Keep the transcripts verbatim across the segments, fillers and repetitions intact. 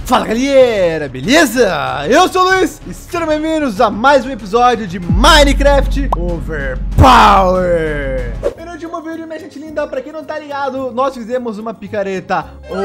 Fala galera, beleza? Eu sou o Luiz e sejam bem-vindos a mais um episódio de Minecraft Overpower. E no último vídeo, minha gente linda, pra quem não tá ligado, nós fizemos uma picareta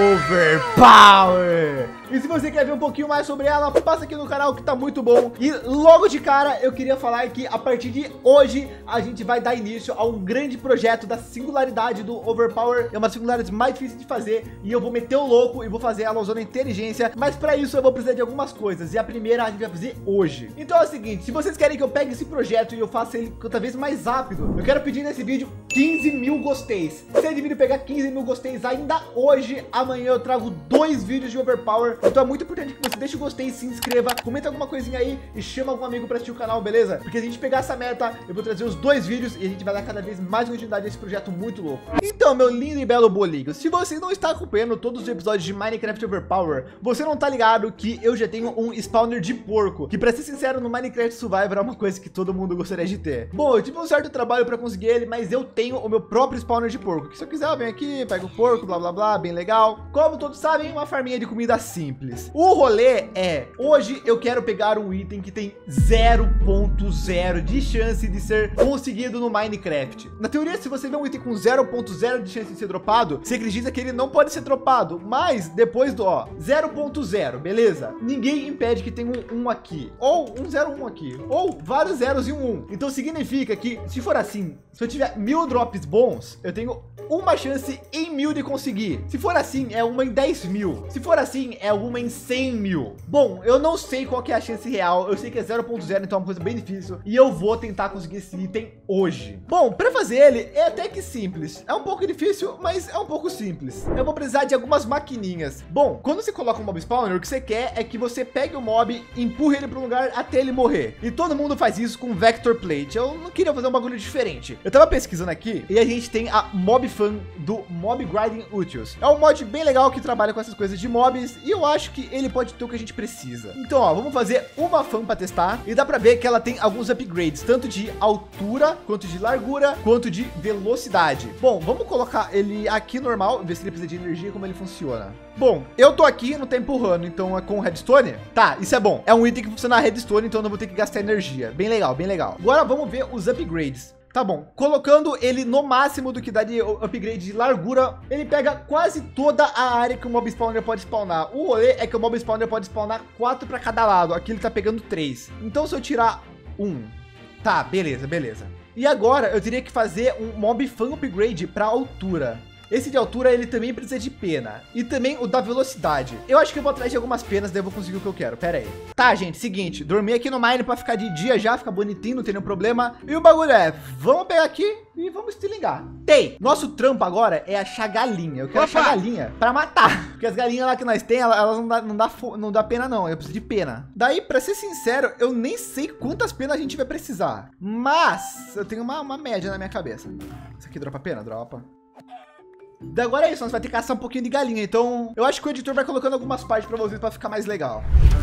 Overpower. E se você quer ver um pouquinho mais sobre ela, passa aqui no canal que tá muito bom. E logo de cara, eu queria falar que a partir de hoje, a gente vai dar início a um grande projeto da singularidade do Overpower. É uma das singularidades mais difíceis de fazer e eu vou meter o louco e vou fazer ela usando a inteligência. Mas para isso eu vou precisar de algumas coisas e a primeira a gente vai fazer hoje. Então é o seguinte, se vocês querem que eu pegue esse projeto e eu faça ele cada vez mais rápido, eu quero pedir nesse vídeo quinze mil gosteis. Se esse vídeo pegar quinze mil gosteis ainda hoje, amanhã eu trago dois vídeos de Overpower. Então é muito importante que você deixe o gostei, se inscreva, comenta alguma coisinha aí e chama algum amigo para assistir o canal, beleza? Porque se a gente pegar essa meta, eu vou trazer os dois vídeos e a gente vai dar cada vez mais continuidade a esse projeto muito louco. Então, meu lindo e belo bolinho, se você não está acompanhando todos os episódios de Minecraft Overpower, você não tá ligado que eu já tenho um spawner de porco, que pra ser sincero, no Minecraft Survivor é uma coisa que todo mundo gostaria de ter. Bom, eu tive um certo trabalho pra conseguir ele, mas eu tenho o meu próprio spawner de porco, que se eu quiser eu venho aqui, pego o porco, blá blá blá, bem legal. Como todos sabem, uma farminha de comida simples. O rolê é, hoje eu quero pegar um item que tem zero ponto zero de chance de ser conseguido no Minecraft. Na teoria, se você vê um item com zero ponto zero de chance de ser dropado, você acredita que ele não pode ser dropado, mas depois do ó, zero ponto zero, beleza? Ninguém impede que tenha um um aqui, ou um zero um aqui, ou vários zeros e um um. Então significa que, se for assim, se eu tiver mil drops bons, eu tenho uma chance em mil de conseguir. Se for assim, é uma em dez mil. Se for assim, é uma em cem mil. Bom, eu não sei qual que é a chance real. Eu sei que é zero ponto zero, então é uma coisa bem difícil. E eu vou tentar conseguir esse item hoje. Bom, para fazer ele, é até que simples. É um pouco difícil, mas é um pouco simples. Eu vou precisar de algumas maquininhas. Bom, quando você coloca um mob spawner, o que você quer é que você pegue o mob e empurre ele para um lugar até ele morrer. E todo mundo faz isso com Vector Plate. Eu não queria fazer um bagulho diferente. Eu tava pesquisando aqui e a gente tem a Mob Fan do Mob Grinding Utils. É um mod bem legal que trabalha com essas coisas de mobs e eu acho que ele pode ter o que a gente precisa. Então, ó, vamos fazer uma fan para testar e dá para ver que ela tem alguns upgrades, tanto de altura, quanto de largura, quanto de velocidade. Bom, vamos colocar ele aqui normal, ver se ele precisa de energia, como ele funciona. Bom, eu tô aqui, não tá empurrando, então é com redstone? Tá, isso é bom. É um item que funciona na redstone, então eu não vou ter que gastar energia. Bem legal, bem legal. Agora vamos ver os upgrades. Tá bom, colocando ele no máximo do que dá de upgrade de largura, ele pega quase toda a área que o mob spawner pode spawnar. O rolê é que o mob spawner pode spawnar quatro para cada lado. Aqui ele tá pegando três. Então se eu tirar um, tá, beleza, beleza. E agora eu teria que fazer um mob fan upgrade para altura. Esse de altura, ele também precisa de pena. E também o da velocidade. Eu acho que eu vou atrás de algumas penas, daí eu vou conseguir o que eu quero. Pera aí. Tá, gente, seguinte. Dormir aqui no Mine pra ficar de dia já, ficar bonitinho, não tem nenhum problema. E o bagulho é, vamos pegar aqui e vamos estilingar. Tem. Nosso trampo agora é achar galinha. Eu quero Opa. achar galinha pra matar. Porque as galinhas lá que nós tem, elas, elas não, dá, não, dá, não dá pena não. Eu preciso de pena. Daí, pra ser sincero, eu nem sei quantas penas a gente vai precisar. Mas eu tenho uma, uma média na minha cabeça. Isso aqui dropa pena? Dropa. Agora é isso, nós vai ter que caçar um pouquinho de galinha. Então eu acho que o editor vai colocando algumas partes para vocês para ficar mais legal.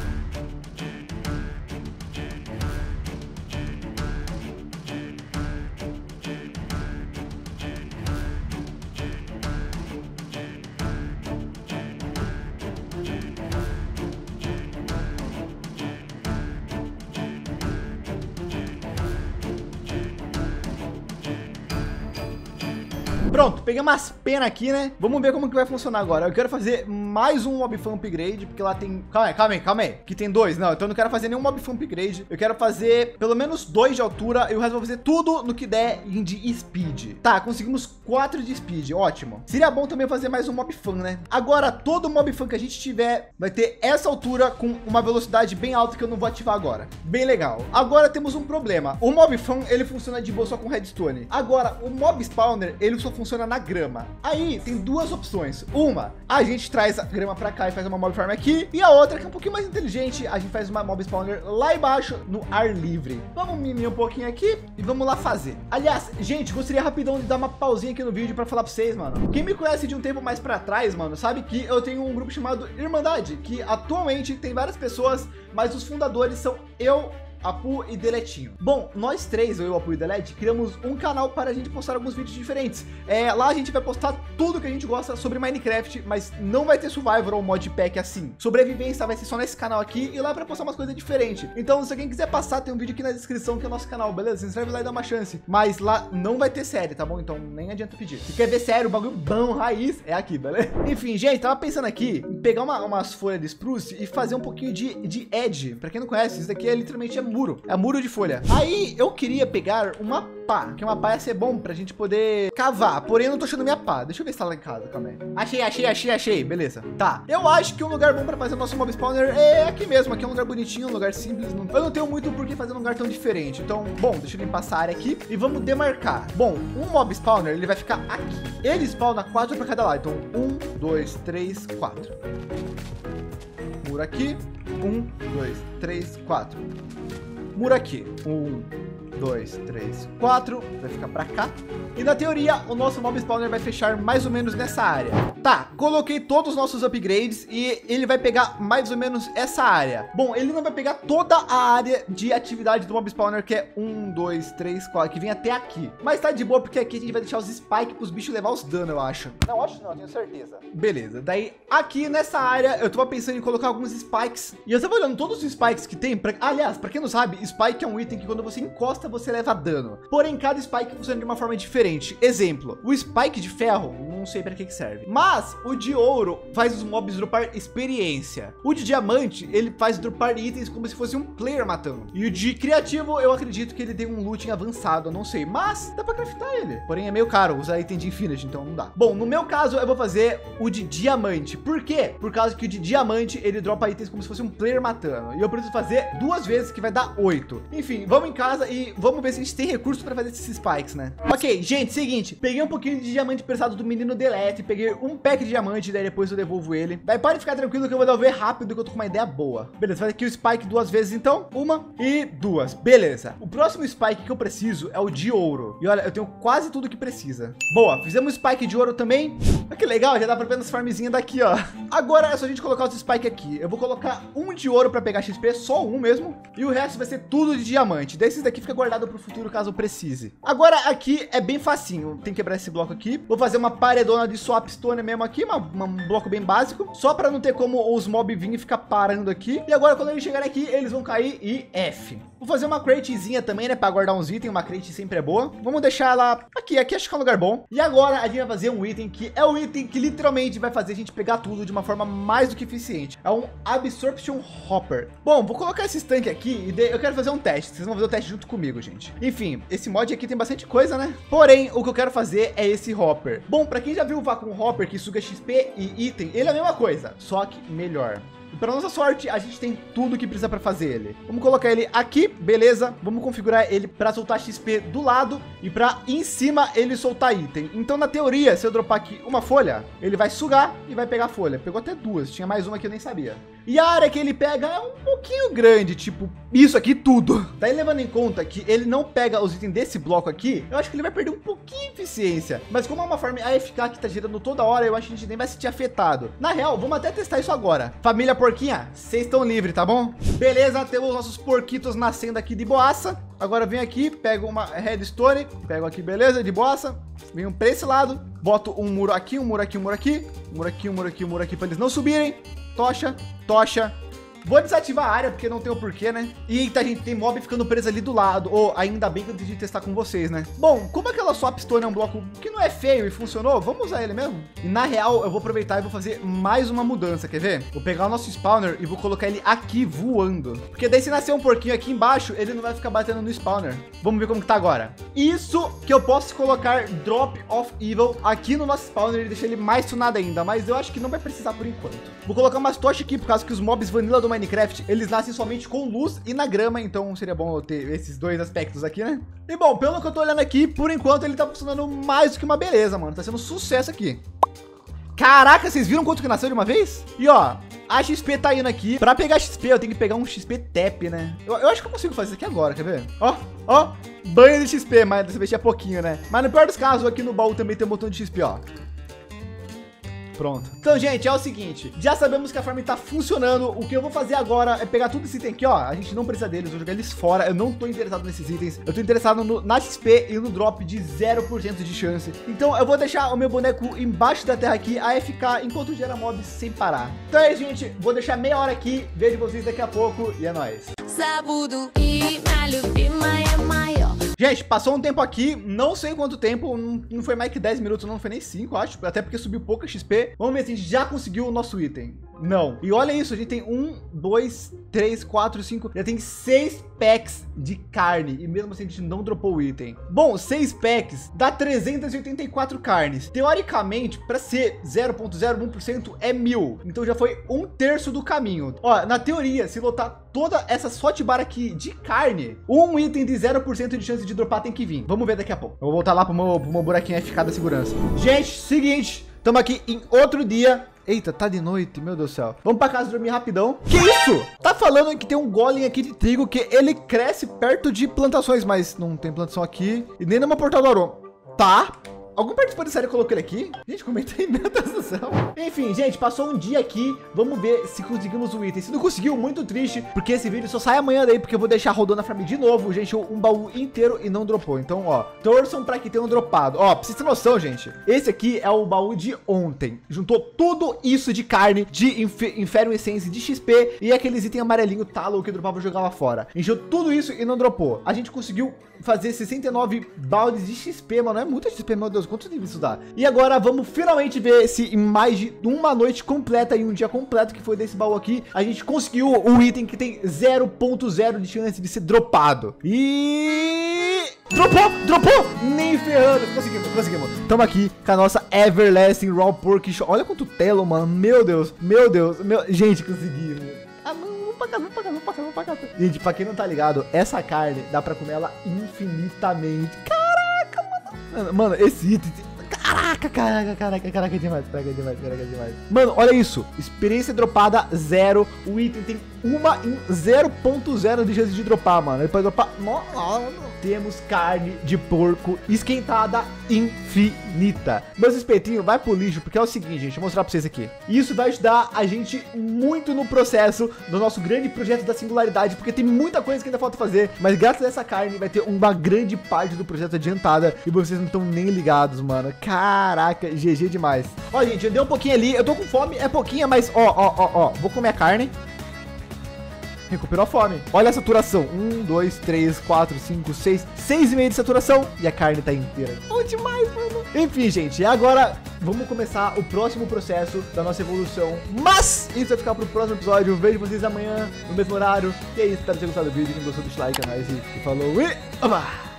Pronto, peguei umas penas aqui, né? Vamos ver como que vai funcionar agora. Eu quero fazer mais um mob fan upgrade, porque lá tem... Calma aí, calma aí, calma aí. Que tem dois. Não, então eu não quero fazer nenhum mob fan upgrade. Eu quero fazer pelo menos dois de altura e o resto eu vou fazer tudo no que der de speed. Tá, conseguimos quatro de speed. Ótimo. Seria bom também fazer mais um mob fan, né? Agora, todo mob fan que a gente tiver vai ter essa altura com uma velocidade bem alta que eu não vou ativar agora. Bem legal. Agora temos um problema. O mob fan, ele funciona de boa só com redstone. Agora, o mob spawner, ele só funciona na grama. Aí tem duas opções. Uma, a gente traz a grama para cá e faz uma mob farm aqui. E a outra, que é um pouquinho mais inteligente, a gente faz uma mob spawner lá embaixo no ar livre. Vamos mimir um pouquinho aqui e vamos lá fazer. Aliás, gente, gostaria rapidão de dar uma pausinha aqui no vídeo para falar para vocês, mano. Quem me conhece de um tempo mais para trás, mano, sabe que eu tenho um grupo chamado Irmandade, que atualmente tem várias pessoas, mas os fundadores são eu, Apu e Deletinho. Bom, nós três, eu, Apu e Delete, criamos um canal para a gente postar alguns vídeos diferentes. É, lá a gente vai postar tudo que a gente gosta sobre Minecraft, mas não vai ter Survivor ou Modpack assim. Sobrevivência vai ser só nesse canal aqui e lá para postar umas coisas diferentes. Então, se alguém quiser passar, tem um vídeo aqui na descrição que é o nosso canal, beleza? Se inscreve lá e dá uma chance. Mas lá não vai ter série, tá bom? Então nem adianta pedir. Se quer ver sério, o bagulho bom, raiz, é aqui, beleza? Enfim, gente, tava pensando aqui em pegar uma, umas folhas de spruce e fazer um pouquinho de, de edge. Pra quem não conhece, isso daqui é literalmente é muro. É muro de folha. Aí eu queria pegar uma pá, que uma pá ia ser bom pra gente poder cavar. Porém, eu não tô achando minha pá. Deixa eu ver se tá lá em casa, calma aí. Achei, achei, achei, achei. Beleza. Tá. Eu acho que um lugar bom pra fazer o nosso mob spawner é aqui mesmo. Aqui é um lugar bonitinho, um lugar simples. Não... Eu não tenho muito por que fazer um lugar tão diferente. Então, bom, deixa eu limpar essa área aqui e vamos demarcar. Bom, um mob spawner, ele vai ficar aqui. Ele spawna quatro pra cada lado. Então, um, dois, três, quatro. Muro aqui. Um, dois, três, quatro. Muro aqui. Um, dois, três, quatro. Vai ficar pra cá. E na teoria, o nosso mob spawner vai fechar mais ou menos nessa área. Tá, coloquei todos os nossos upgrades e ele vai pegar mais ou menos essa área. Bom, ele não vai pegar toda a área de atividade do mob spawner, que é um, dois, três, quatro, que vem até aqui. Mas tá de boa, porque aqui a gente vai deixar os spikes pros bichos levar os danos, eu acho. Não, acho não, tenho certeza. Beleza, daí aqui nessa área, eu tava pensando em colocar alguns spikes. E eu tava olhando todos os spikes que tem. Pra... Aliás, pra quem não sabe, spike é um item que quando você encosta, você leva dano. Porém, cada spike funciona de uma forma diferente. Exemplo, o spike de ferro, não sei para que que serve, mas o de ouro faz os mobs dropar experiência. O de diamante, ele faz dropar itens como se fosse um player matando. E o de criativo, eu acredito que ele tem um looting avançado, eu não sei, mas dá para craftar ele. Porém, é meio caro usar item de infinity, então não dá. Bom, no meu caso, eu vou fazer o de diamante. Por quê? Por causa que o de diamante, ele dropa itens como se fosse um player matando. E eu preciso fazer duas vezes, que vai dar oito. Enfim, vamos em casa e vamos ver se a gente tem recurso para fazer esses spikes, né? Ok, gente, seguinte, peguei um pouquinho de diamante prestado do menino Delete, peguei um pack de diamante, daí depois eu devolvo ele. Daí pode ficar tranquilo que eu vou devolver rápido, que eu tô com uma ideia boa. Beleza, faz aqui o spike duas vezes então, uma e duas, beleza. O próximo spike que eu preciso é o de ouro. E olha, eu tenho quase tudo que precisa. Boa, fizemos spike de ouro também. Olha que legal, já dá pra ver nas farmzinhas daqui, ó. Agora é só a gente colocar os spike aqui. Eu vou colocar um de ouro pra pegar X P, só um mesmo. E o resto vai ser tudo de diamante. Desses daqui fica guardado pro futuro, caso eu precise. Agora aqui é bem facinho. Tem que quebrar esse bloco aqui. Vou fazer uma paredona de swapstone mesmo aqui, uma, uma, um bloco bem básico, só para não ter como os mob vir e ficar parando aqui. E agora quando eles chegarem aqui, eles vão cair e F. Vou fazer uma cratezinha também, né, para guardar uns itens. Uma crate sempre é boa. Vamos deixar ela aqui, aqui acho que é um lugar bom. E agora a gente vai fazer um item que é o item que literalmente vai fazer a gente pegar tudo de uma forma mais do que eficiente. É um Absorption Hopper. Bom, vou colocar esse tanque aqui e de... eu quero fazer um teste. Vocês vão fazer o teste junto comigo, gente. Enfim, esse mod aqui tem bastante coisa, né? Porém, o que eu quero fazer é esse hopper. Bom, para quem já viu o Vacuum Hopper que suga X P e item, ele é a mesma coisa, só que melhor. E para nossa sorte, a gente tem tudo que precisa para fazer ele. Vamos colocar ele aqui, beleza? Vamos configurar ele para soltar X P do lado e para em cima ele soltar item. Então, na teoria, se eu dropar aqui uma folha, ele vai sugar e vai pegar a folha. Pegou até duas, tinha mais uma que eu nem sabia. E a área que ele pega é um pouquinho grande, tipo isso aqui tudo. Daí levando em conta que ele não pega os itens desse bloco aqui, eu acho que ele vai perder um pouquinho de eficiência. Mas como é uma farm A F K que tá girando toda hora, eu acho que a gente nem vai se sentir afetado. Na real, vamos até testar isso agora. Família porquinha, vocês estão livres, tá bom? Beleza, temos nossos porquitos nascendo aqui de boaça. Agora vem aqui, pego uma redstone, pego aqui, beleza, de boaça. Venho pra esse lado, boto um muro aqui, um muro aqui, um muro aqui, um muro aqui, um muro aqui, um muro aqui, pra eles não subirem. Tocha, tocha. Vou desativar a área, porque não tem o porquê, né? E eita, gente, tem mob ficando preso ali do lado. Ou, oh, ainda bem que eu decidi testar com vocês, né? Bom, como aquela swapstone é um bloco que não é feio e funcionou, vamos usar ele mesmo? E na real, eu vou aproveitar e vou fazer mais uma mudança, quer ver? Vou pegar o nosso spawner e vou colocar ele aqui voando. Porque daí se nascer um porquinho aqui embaixo, ele não vai ficar batendo no spawner. Vamos ver como que tá agora. Isso que eu posso colocar Drop of Evil aqui no nosso spawner e deixar ele mais tunado ainda. Mas eu acho que não vai precisar por enquanto. Vou colocar umas tochas aqui, por causa que os mobs vanilla do Minecraft, eles nascem somente com luz e na grama, então seria bom eu ter esses dois aspectos aqui, né? E bom, pelo que eu tô olhando aqui, por enquanto ele tá funcionando mais do que uma beleza, mano. Tá sendo um sucesso aqui. Caraca, vocês viram quanto que nasceu de uma vez? E ó, a X P tá indo aqui. Pra pegar X P, eu tenho que pegar um X P tap, né? Eu, eu acho que eu consigo fazer isso aqui agora, quer ver? Ó, ó, banho de X P, mas dessa vez tinha pouquinho, né? Mas no pior dos casos, aqui no baú também tem um botão de X P, ó. Pronto. Então, gente, é o seguinte. Já sabemos que a farm tá funcionando. O que eu vou fazer agora é pegar tudo esse item aqui, ó. A gente não precisa deles, vou jogar eles fora. Eu não tô interessado nesses itens. Eu tô interessado no, na X P e no drop de zero por cento de chance. Então, eu vou deixar o meu boneco embaixo da terra aqui, A F K, enquanto gera mobs sem parar. Então é isso, gente. Vou deixar meia hora aqui. Vejo vocês daqui a pouco e é nóis. Gente, passou um tempo aqui, não sei quanto tempo, não, não foi mais que dez minutos, não foi nem cinco, acho, até porque subiu pouca X P. Vamos ver se a gente já conseguiu o nosso item. Não. E olha isso, a gente tem um, dois, três, quatro, cinco, já tem seis packs de carne e mesmo assim a gente não dropou o item. Bom, seis packs dá trezentas e oitenta e quatro carnes. Teoricamente, para ser zero ponto zero um por cento é mil, então já foi um terço do caminho. Ó, na teoria, se lotar toda essa sorte bar aqui de carne, um item de zero por cento de chance de dropar tem que vir. Vamos ver daqui a pouco. Eu vou voltar lá pro meu, pro meu buraquinho F K da segurança. Gente, seguinte, estamos aqui em outro dia. Eita, tá de noite, meu Deus do céu. Vamos pra casa dormir rapidão. Que isso? Tá falando que tem um golem aqui de trigo que ele cresce perto de plantações, mas não tem plantação aqui e nem numa portal do aroma. Tá. Algum participante da série colocou ele aqui? Gente, comenta aí, meu Deus do céu. Enfim, gente, passou um dia aqui. Vamos ver se conseguimos o item. Se não conseguiu, muito triste, porque esse vídeo só sai amanhã daí, porque eu vou deixar rodando a farm de novo. Gente, um baú inteiro e não dropou. Então, ó, torçam pra que tenham dropado. Ó, pra vocês terem noção, gente, esse aqui é o baú de ontem. Juntou tudo isso de carne, de inf Inferno Essence, de X P e aqueles itens amarelinho talo que dropava e jogava fora. Encheu tudo isso e não dropou. A gente conseguiu fazer sessenta e nove baldes de X P, mano. É muita X P, meu Deus. Quantos níveis isso dá? E agora vamos finalmente ver se em mais de uma noite completa e um dia completo que foi desse baú aqui, a gente conseguiu o item que tem zero ponto zero de chance de ser dropado. E... Dropou! Dropou! Nem ferrando! Conseguimos, conseguimos. Tamo aqui com a nossa Everlasting Raw Pork Show. Olha quanto telo, mano. Meu Deus, meu Deus. Meu... Gente, conseguimos. Ah, não. Pra cá, pra cá, pra cá, pra cá. Gente, pra quem não tá ligado, essa carne dá pra comer ela infinitamente. Caraca, mano. Mano, esse item... Caraca, caraca, caraca, caraca, é demais, caraca, é demais, caraca, é demais. Mano, olha isso. Experiência dropada, zero. O item tem uma em zero ponto zero de chance de dropar, mano. Ele pode dropar... Nossa, temos carne de porco esquentada infinita. Meus espetinhos, vai pro lixo, porque é o seguinte, gente, vou mostrar pra vocês aqui. Isso vai ajudar a gente muito no processo do nosso grande projeto da singularidade, porque tem muita coisa que ainda falta fazer, mas graças a essa carne vai ter uma grande parte do projeto adiantada e vocês não estão nem ligados, mano. Caraca, G G demais. Ó, gente, eu dei um pouquinho ali, eu tô com fome, é pouquinha, mas ó, ó, ó, ó, vou comer a carne. Recuperou a fome. Olha a saturação. Um, dois, três, quatro, cinco, seis. Seis e meio de saturação. E a carne tá inteira. Bom demais, mano. Enfim, gente. Agora vamos começar o próximo processo da nossa evolução. Mas isso vai ficar pro próximo episódio. Vejo vocês amanhã no mesmo horário. E é isso. Espero que tenham gostado do vídeo. Quem gostou, deixa o like. É nóis. E falou. E... Oba!